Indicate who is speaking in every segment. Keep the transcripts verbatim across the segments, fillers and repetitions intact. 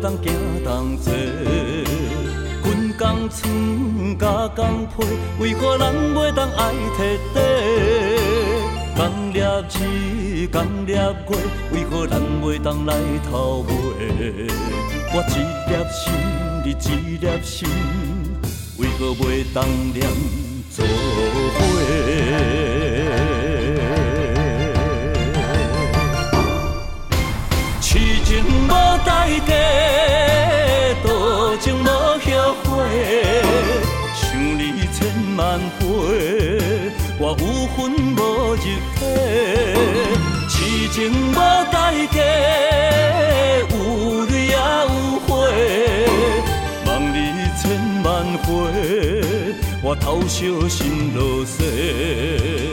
Speaker 1: 当行同齐，分工床甲工被，为何人袂当爱摕底？工粒日，工粒月，为何人袂当来偷卖？我一粒心，你一粒心，为何袂当念做伙？痴情无代价，多情无后悔。想你千万回，我有魂无肉体。痴情无代价，有泪也有血。望你千万回，我头烧心落雪。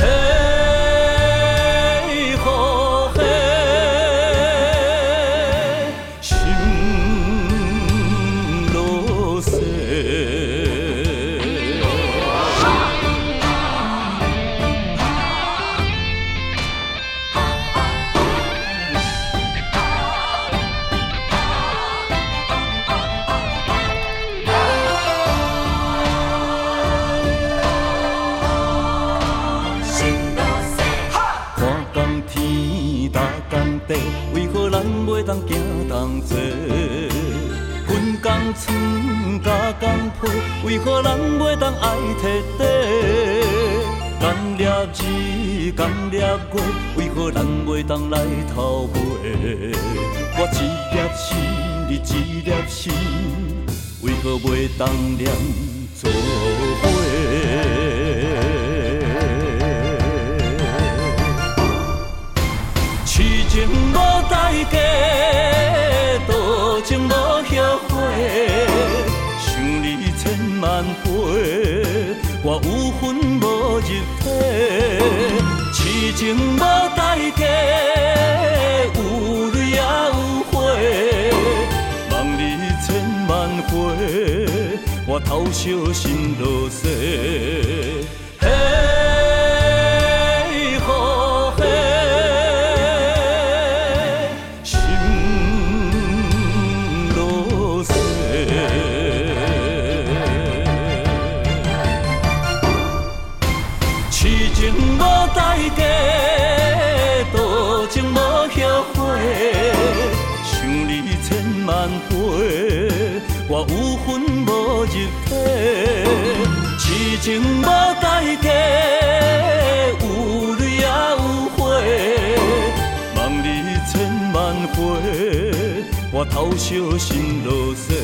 Speaker 1: 为何咱袂当行同齐？分工床甲工被，为何咱袂当爱摕底？工粒日，工粒月，为何咱袂当来偷卖？我一粒心，你一粒心，为何袂当念做伙？痴情无代价，多情无后悔。想你千万回，我有魂无肉体。痴情无代价，有泪也有血。望你千万回，我头烧心落雪。痴情无代价，多情无后悔。想你千万回，我有魂无肉体。痴情无代价，有泪也有血。望你千万回，我头烧心落雪。